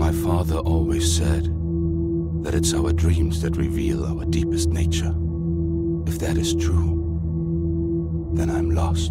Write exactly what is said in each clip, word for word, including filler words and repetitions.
My father always said that it's our dreams that reveal our deepest nature. If that is true, then I'm lost.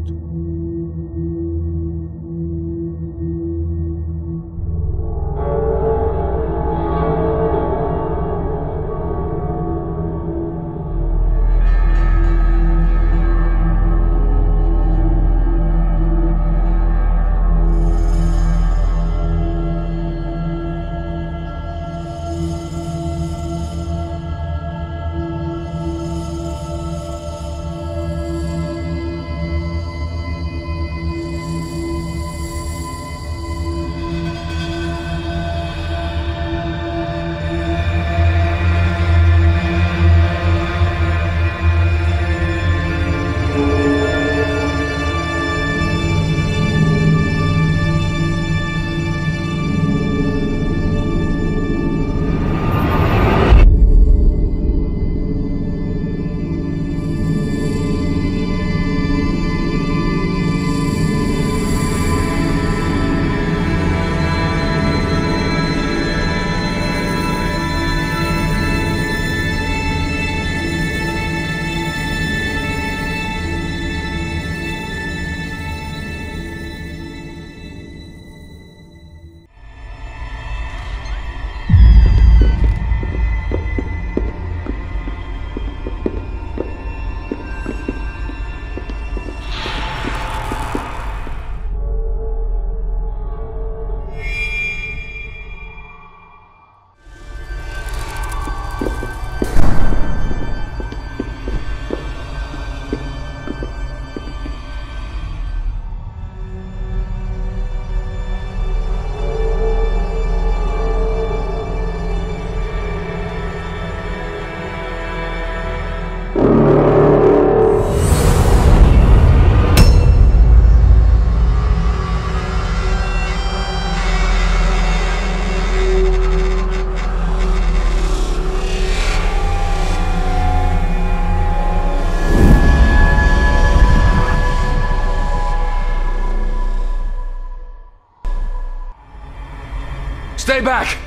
Stay back!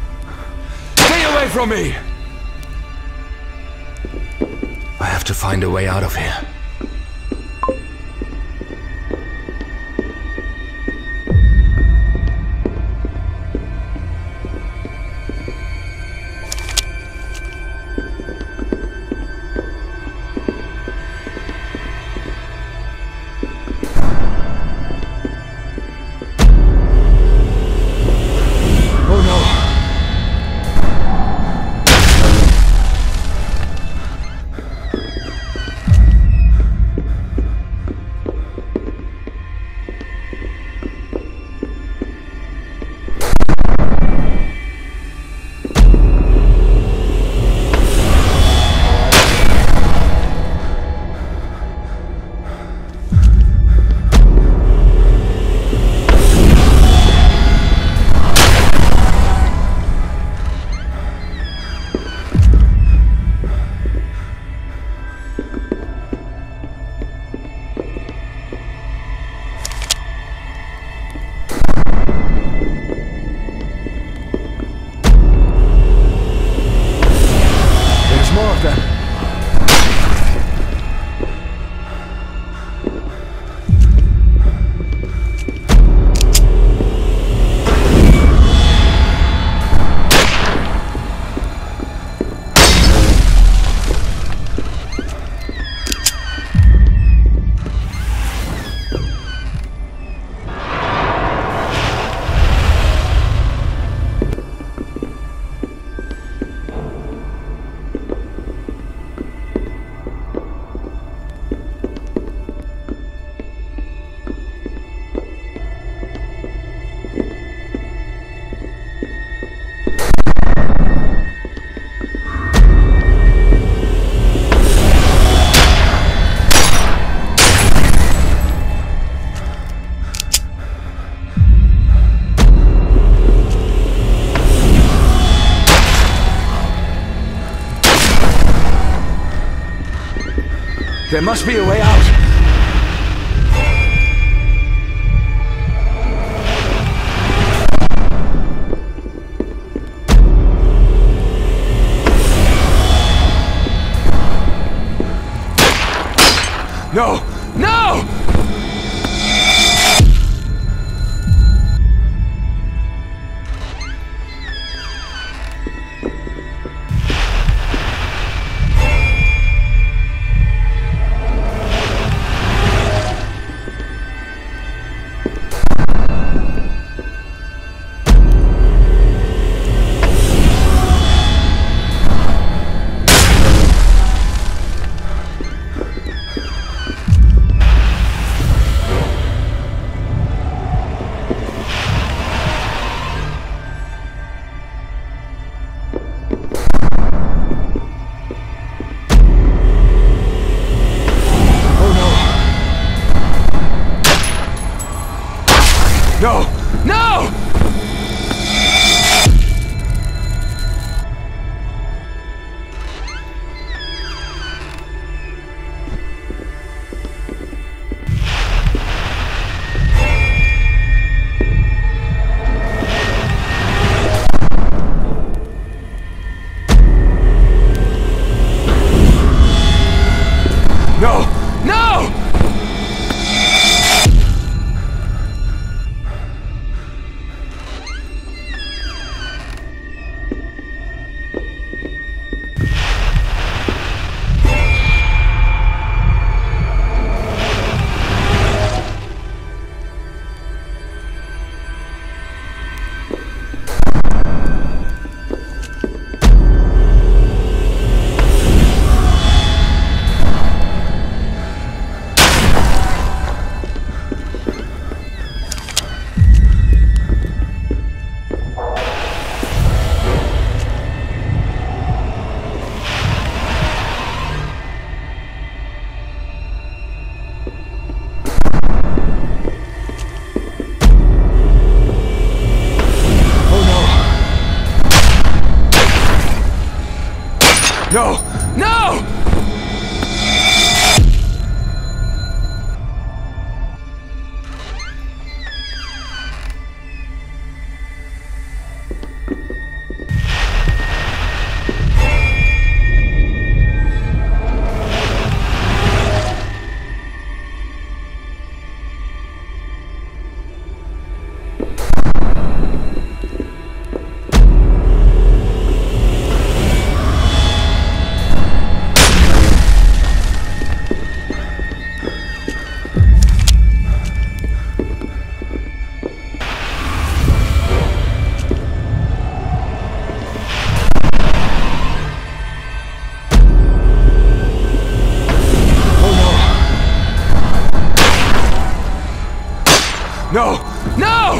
Stay away from me! I have to find a way out of here. There must be a way out. No! No! No! No! No! No! No! No!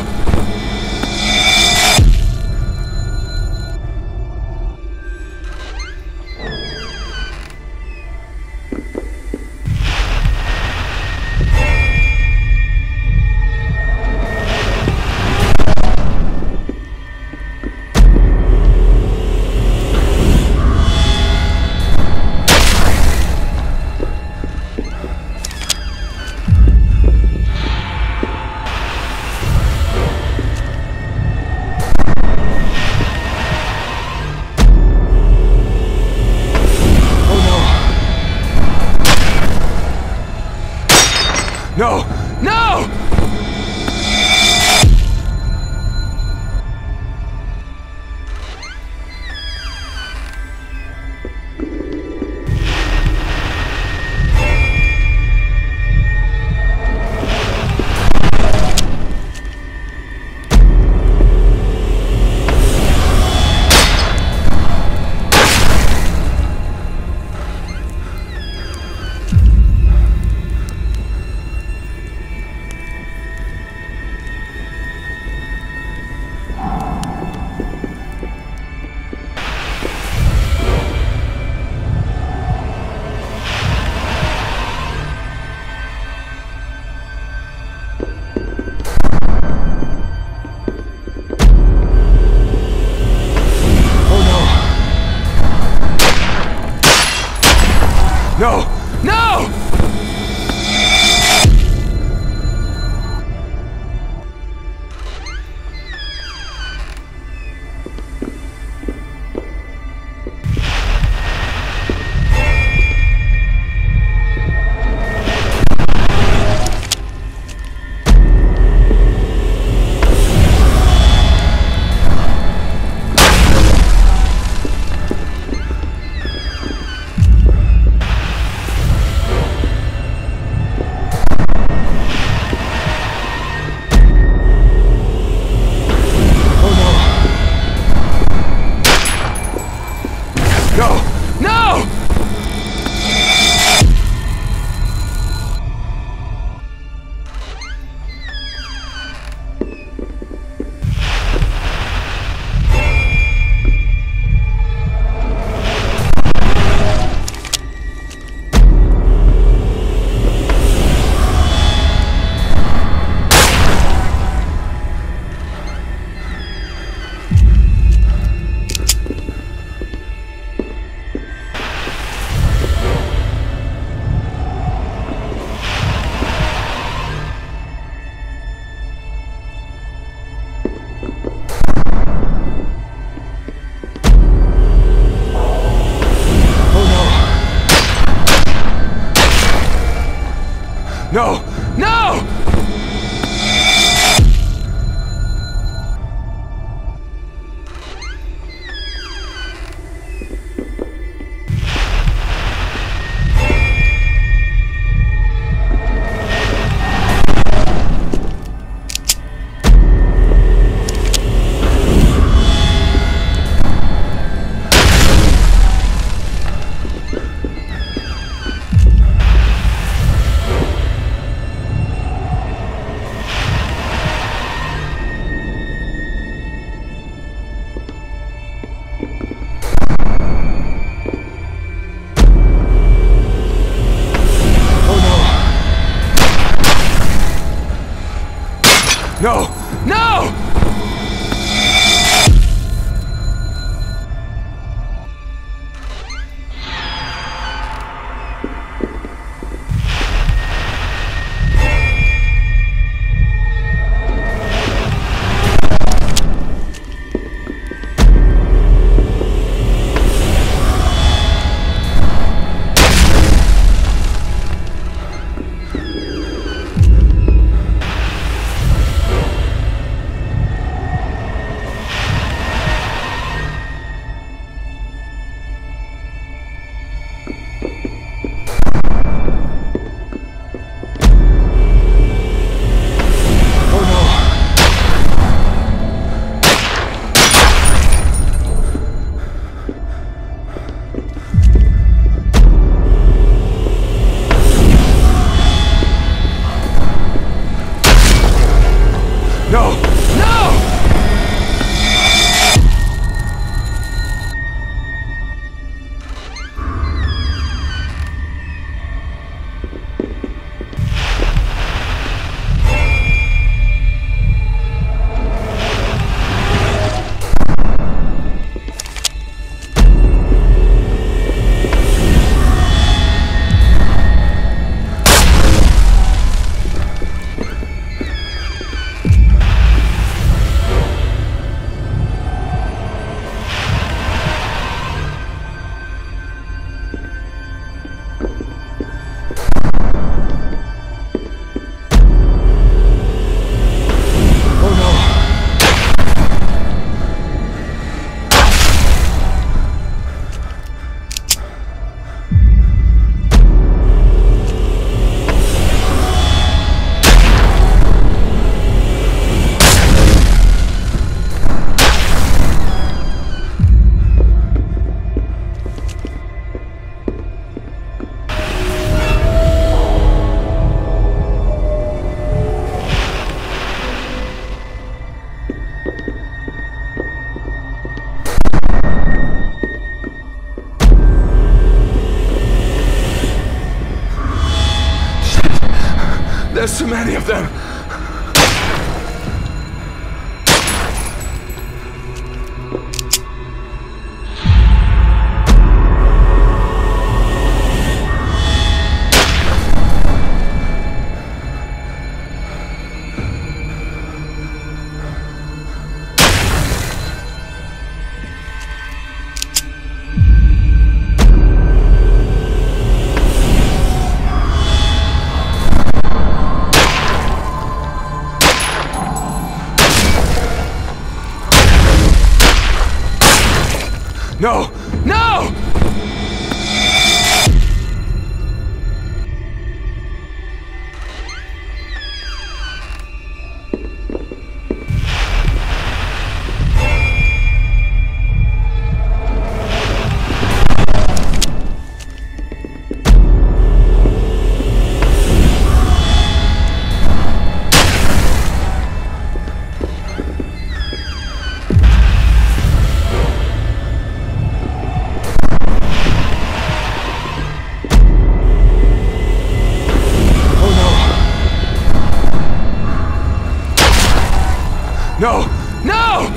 No! No! No! No! No! No! There's too many of them! No! No! No! No!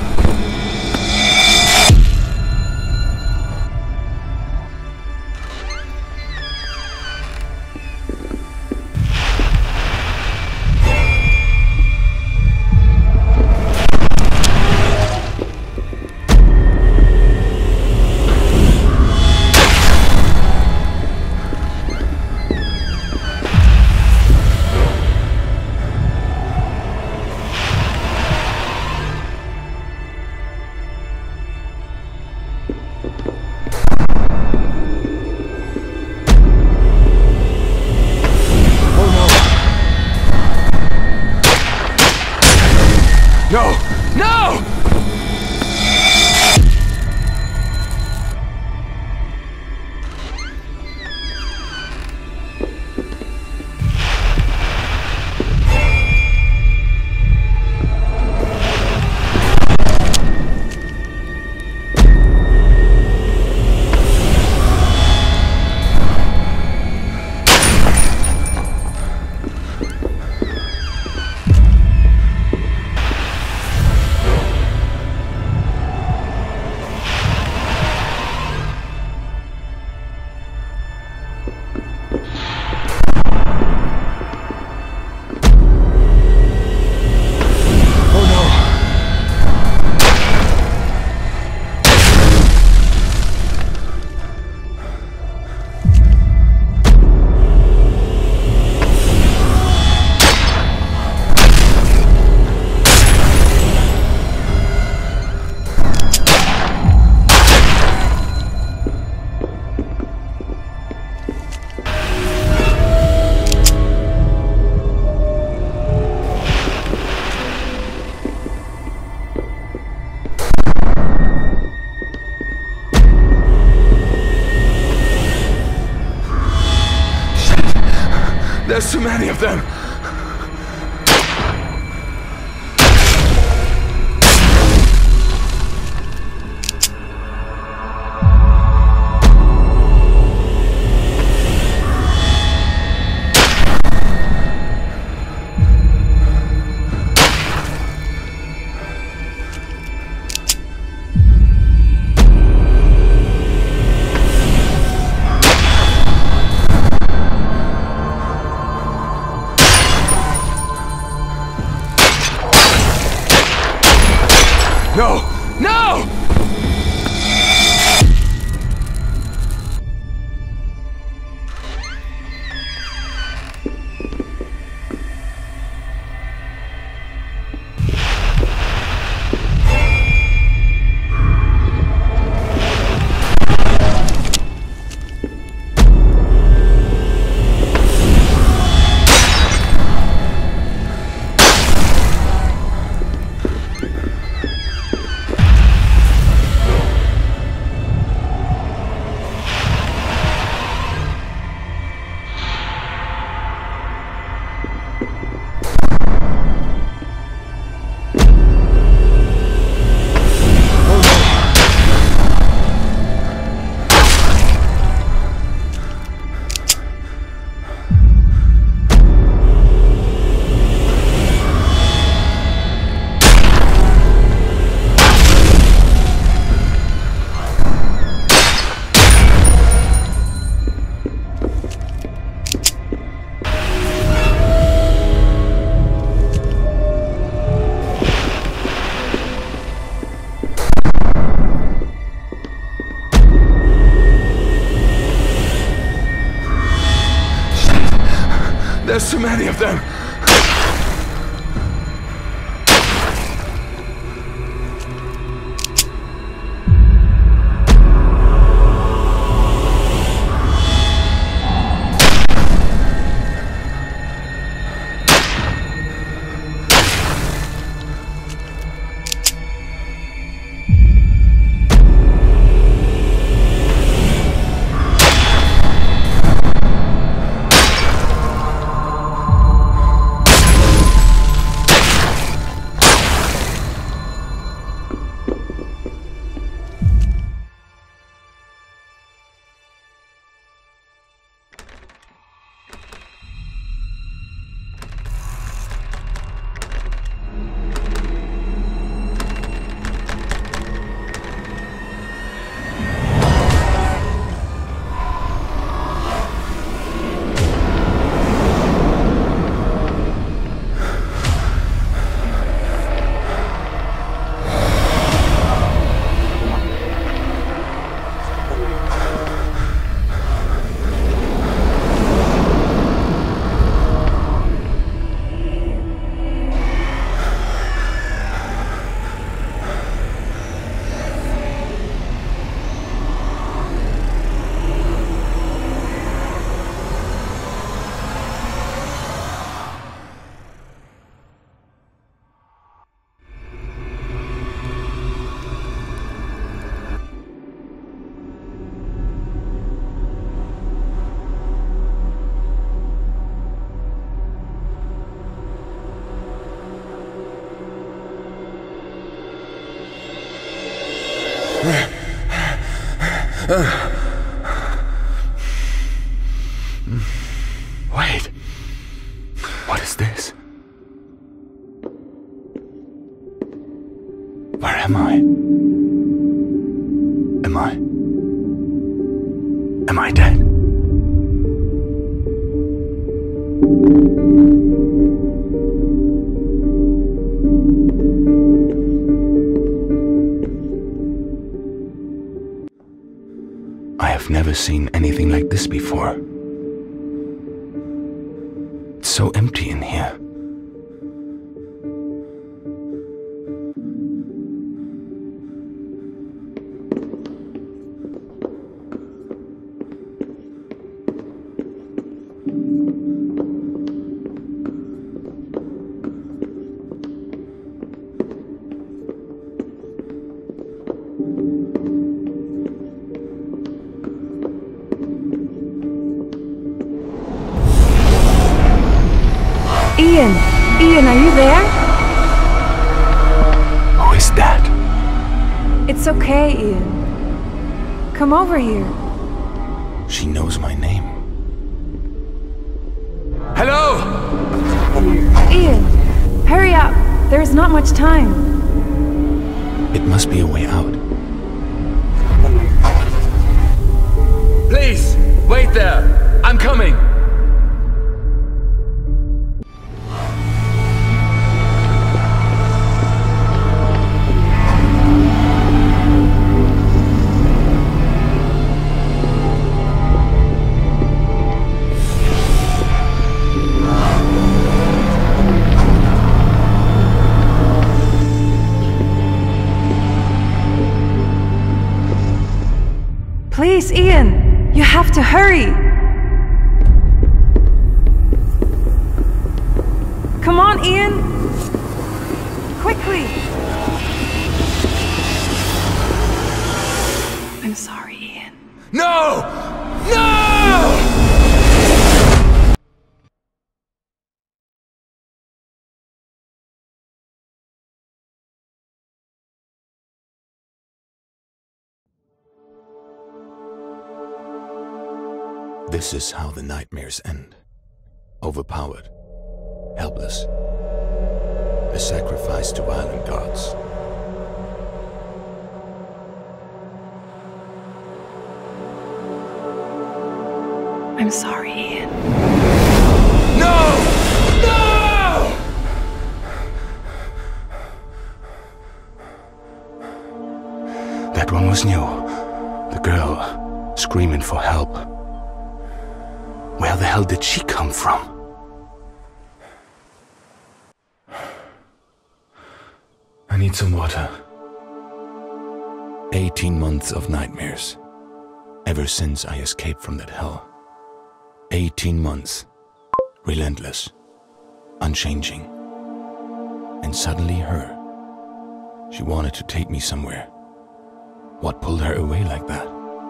so many of them! No! No! There's so many of them! Wait. What is this? Where am I? Am I... Am I dead? I have never seen anything like this before. It's so empty in here. Ian, are you there? Who is that? It's okay, Ian. Come over here. She knows my name. Hello? Ian, hurry up. There is not much time. It must be a way out. Please, wait there. I'm coming. Please, Ian, you have to hurry. Come on, Ian. Quickly. I'm sorry, Ian. No! No! This is how the nightmares end. Overpowered. Helpless. A sacrifice to violent gods. I'm sorry, Ian. No! No! That one was new. The girl, screaming for help. Where the hell did she come from? I need some water. Eighteen months of nightmares. Ever since I escaped from that hell. Eighteen months. Relentless. Unchanging. And suddenly her. She wanted to take me somewhere. What pulled her away like that?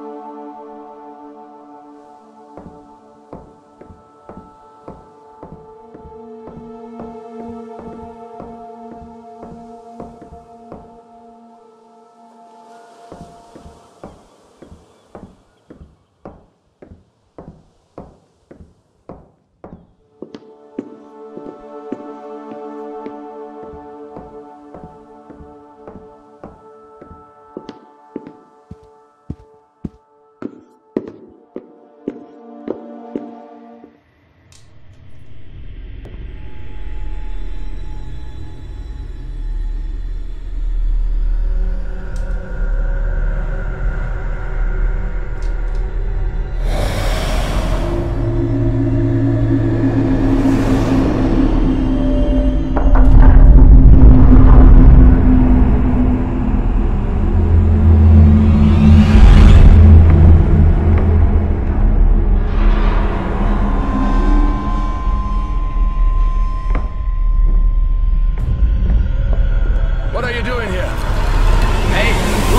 What are you doing here? Hey, who?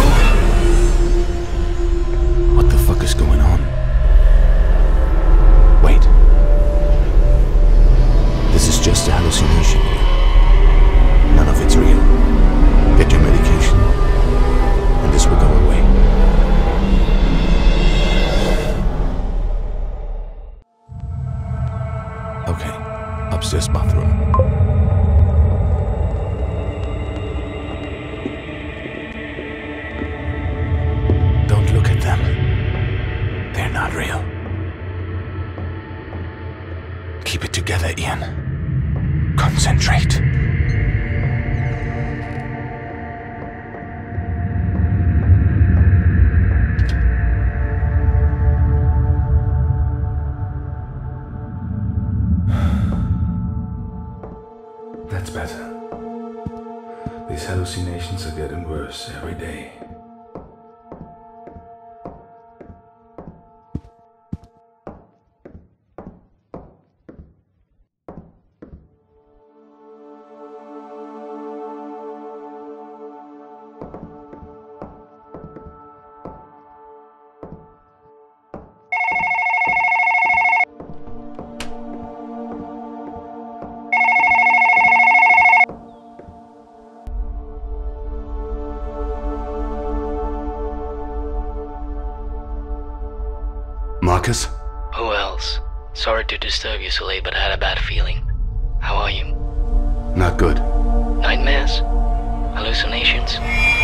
What the fuck is going on? Wait. This is just a hallucination. None of it's real. Get your medication, and this will go away. Okay, upstairs bathroom. Don't look at them. They're not real. Keep it together, Ian. Concentrate. That's better. These hallucinations are getting worse every day. Sorry to disturb you so late, but I had a bad feeling. How are you? Not good. Nightmares? Hallucinations?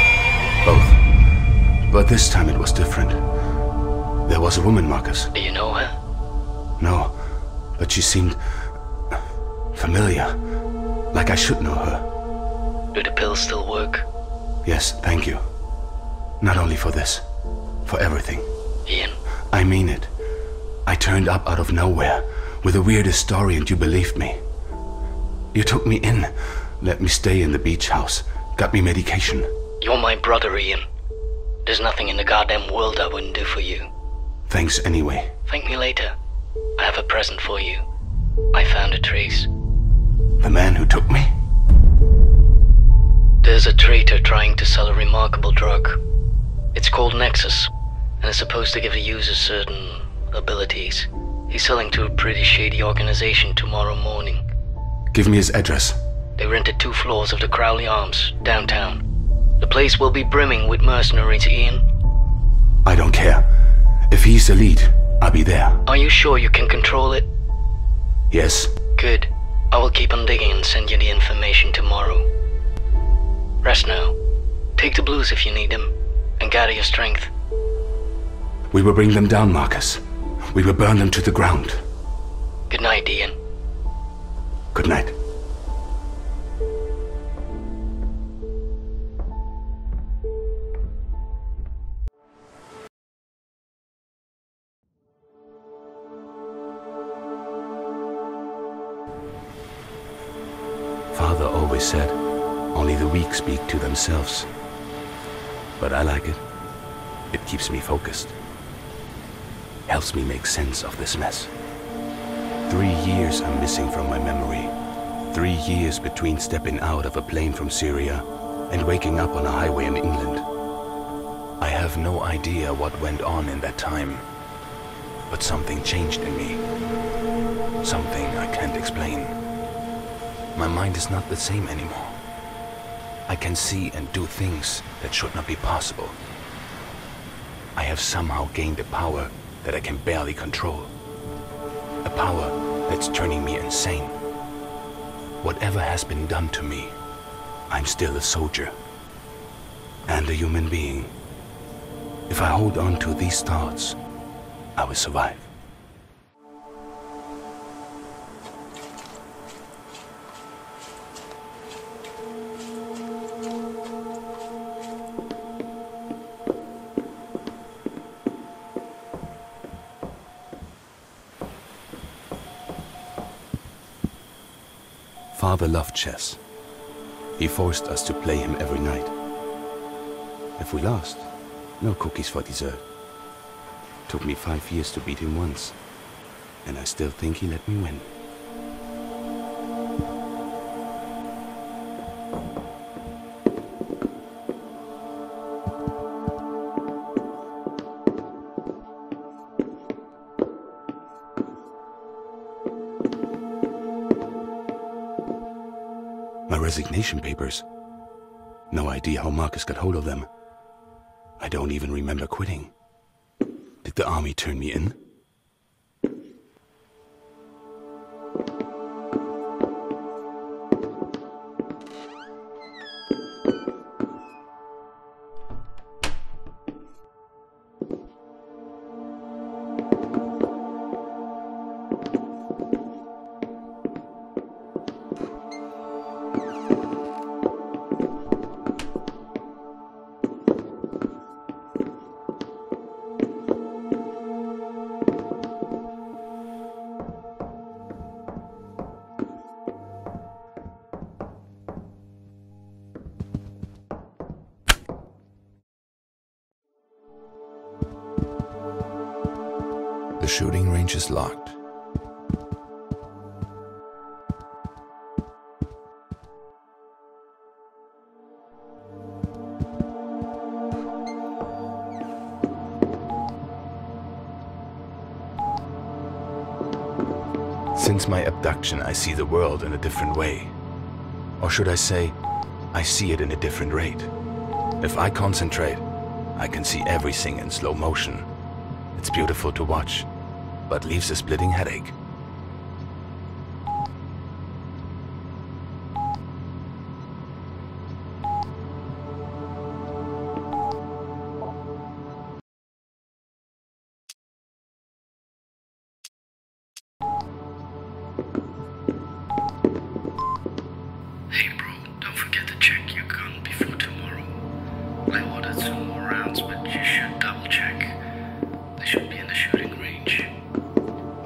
Both. But this time it was different. There was a woman, Marcus. Do you know her? No, but she seemed familiar. Like I should know her. Do the pills still work? Yes, thank you. Not only for this, for everything. Ian? I mean it. I turned up out of nowhere with the weirdest story and you believed me. You took me in, let me stay in the beach house, got me medication. You're my brother, Ian. There's nothing in the goddamn world I wouldn't do for you. Thanks anyway. Thank me later. I have a present for you. I found a trace. The man who took me? There's a traitor trying to sell a remarkable drug. It's called Nexus, and is supposed to give the user certain abilities. He's selling to a pretty shady organization tomorrow morning. Give me his address. They rented two floors of the Crowley Arms, downtown. The place will be brimming with mercenaries, Ian. I don't care. If he's the lead, I'll be there. Are you sure you can control it? Yes. Good. I will keep on digging and send you the information tomorrow. Rest now. Take the blues if you need them, and gather your strength. We will bring them down, Marcus. We will burn them to the ground. Good night, Ian. Good night. Father always said, only the weak speak to themselves. But I like it. It keeps me focused. Helps me make sense of this mess. Three years are missing from my memory. Three years between stepping out of a plane from Syria and waking up on a highway in England. I have no idea what went on in that time. But something changed in me. Something I can't explain. My mind is not the same anymore. I can see and do things that should not be possible. I have somehow gained a power that I can barely control. A power that's turning me insane. Whatever has been done to me, I'm still a soldier. And a human being. If I hold on to these thoughts, I will survive. Father loved chess. He forced us to play him every night. If we lost, no cookies for dessert. Took me five years to beat him once, and I still think he let me win. My resignation papers. No idea how Marcus got hold of them. I don't even remember quitting. Did the army turn me in? The shooting range is locked. Since my abduction, I see the world in a different way. Or should I say, I see it in a different rate. If I concentrate, I can see everything in slow motion. It's beautiful to watch, but leaves a splitting headache.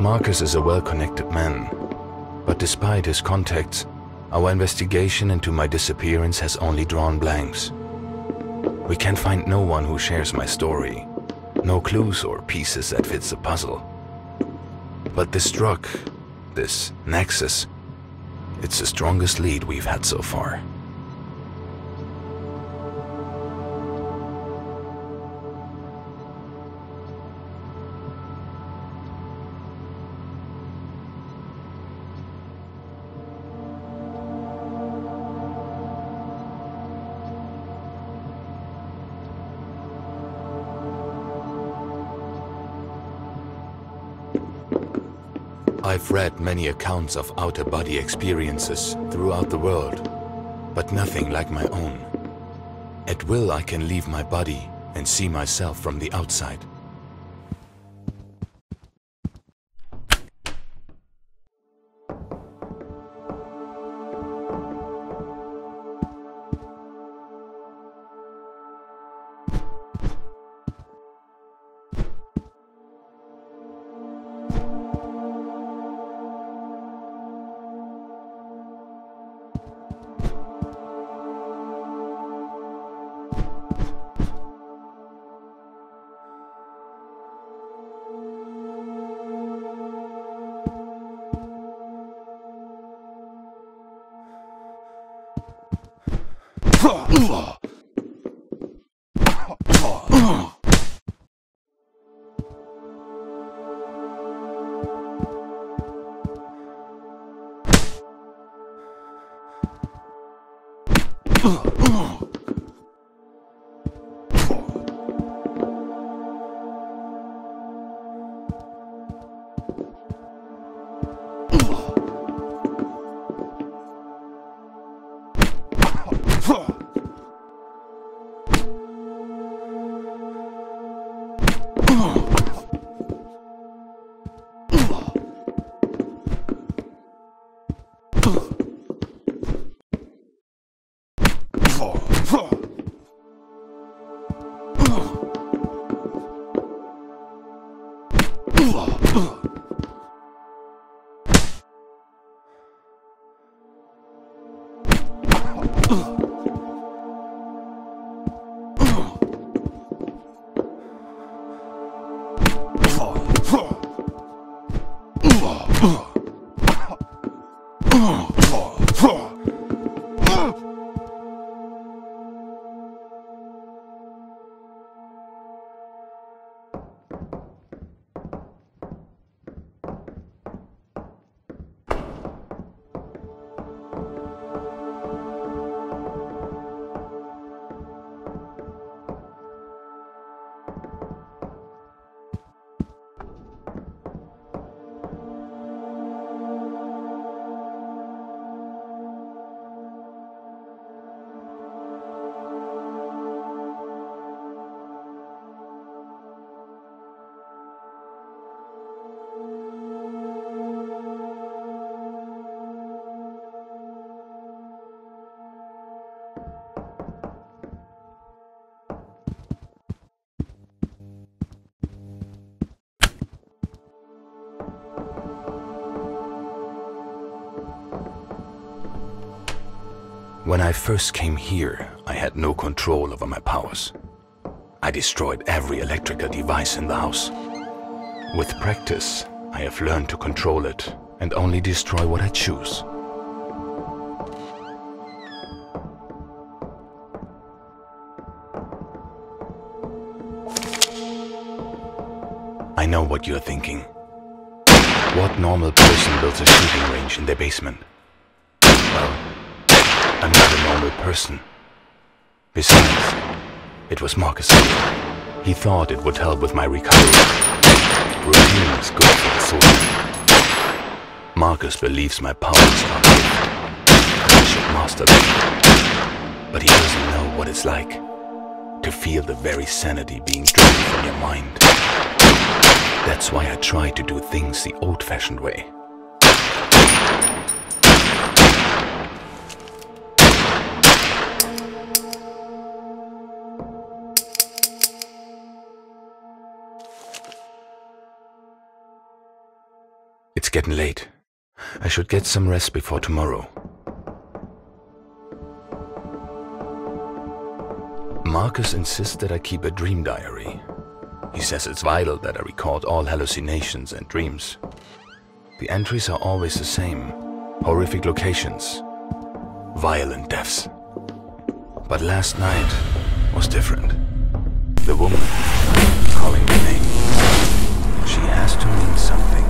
Marcus is a well-connected man, but despite his contacts, our investigation into my disappearance has only drawn blanks. We can find no one who shares my story, no clues or pieces that fits the puzzle. But this drug, this nexus, it's the strongest lead we've had so far. I've read many accounts of outer-body experiences throughout the world, but nothing like my own. At will, I can leave my body and see myself from the outside. When I first came here, I had no control over my powers. I destroyed every electrical device in the house. With practice, I have learned to control it and only destroy what I choose. I know what you're thinking. What normal person builds a shooting range in their basement? Well, I'm not a normal person. Besides, it was Marcus' idea. He thought it would help with my recovery. Routine is good for the soul. Marcus believes my powers are good. I should master them. But he doesn't know what it's like to feel the very sanity being driven from your mind. That's why I try to do things the old-fashioned way. getting late. I should get some rest before tomorrow. Marcus insists that I keep a dream diary. He says it's vital that I record all hallucinations and dreams. The entries are always the same. Horrific locations. Violent deaths. But last night was different. The woman calling my name. She has to mean something.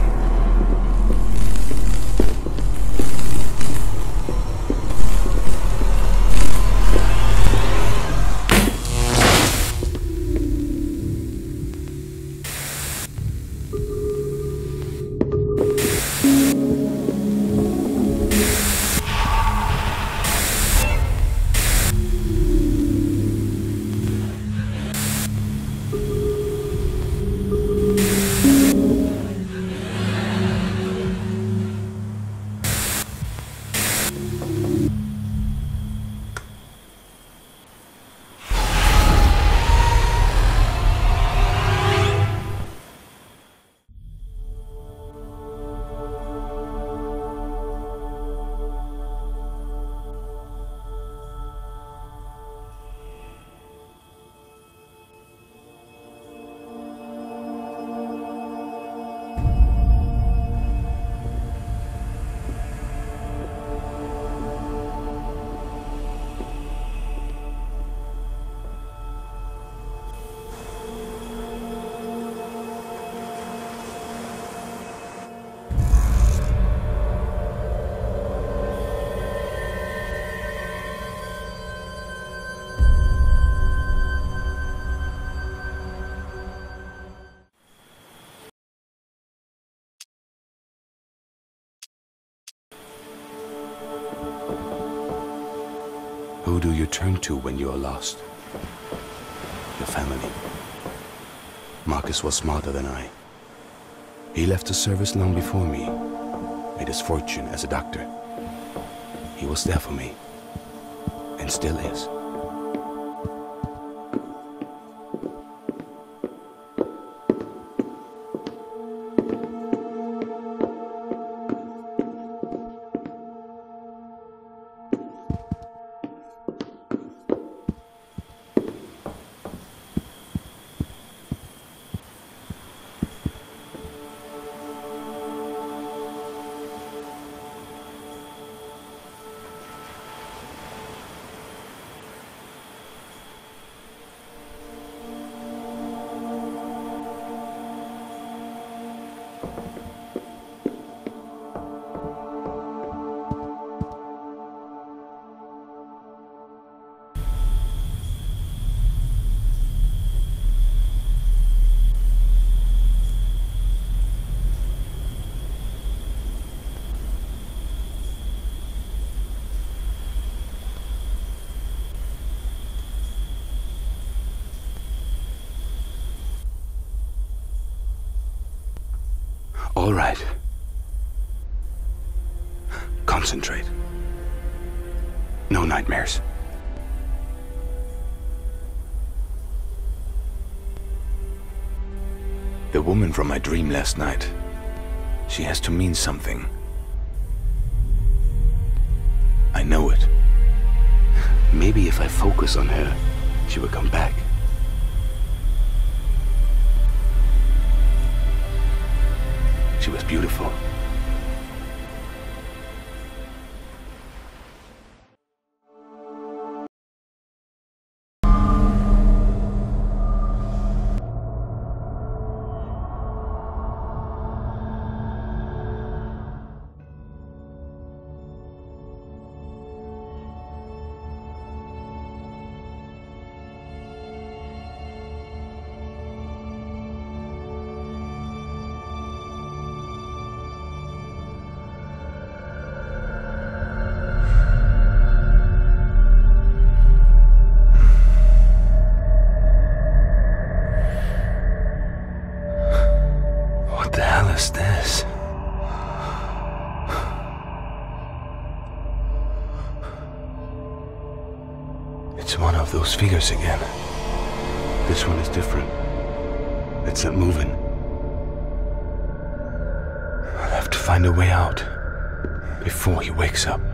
Who do you turn to when you are lost? Your family. Marcus was smarter than I. He left the service long before me, made his fortune as a doctor. He was there for me, and still is. All right. Concentrate. No nightmares. The woman from my dream last night. She has to mean something. I know it. Maybe if I focus on her, she will come back. She was beautiful. What the hell is this? It's one of those figures again. This one is different. It's not moving. I'll have to find a way out before he wakes up.